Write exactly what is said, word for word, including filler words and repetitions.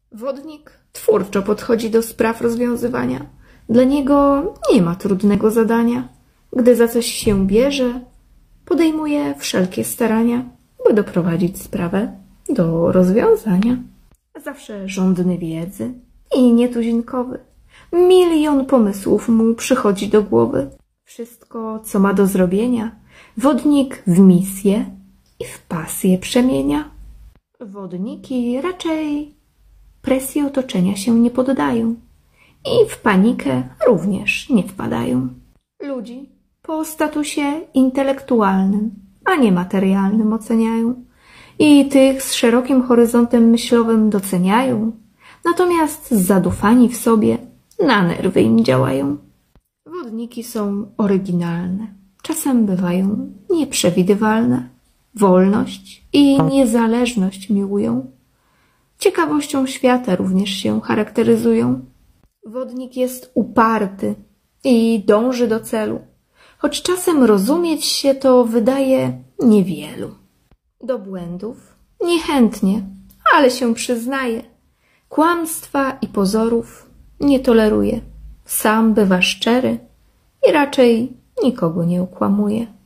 Wodnik twórczo podchodzi do spraw rozwiązywania. Dla niego nie ma trudnego zadania. Gdy za coś się bierze, podejmuje wszelkie starania, by doprowadzić sprawę do rozwiązania. Zawsze żądny wiedzy i nietuzinkowy. Milion pomysłów mu przychodzi do głowy. Wszystko, co ma do zrobienia, wodnik w misję i w pasję przemienia. Wodniki raczej presji otoczenia się nie poddają i w panikę również nie wpadają. Ludzi po statusie intelektualnym, a nie materialnym oceniają i tych z szerokim horyzontem myślowym doceniają, natomiast zadufani w sobie na nerwy im działają. Wodniki są oryginalne, czasem bywają nieprzewidywalne. Wolność i niezależność miłują. Ciekawością świata również się charakteryzują. Wodnik jest uparty i dąży do celu, choć czasem rozumieć się to wydaje niewielu. Do błędów niechętnie, ale się przyznaje. Kłamstwa i pozorów nie toleruje. Sam bywa szczery i raczej nikogo nie okłamuje.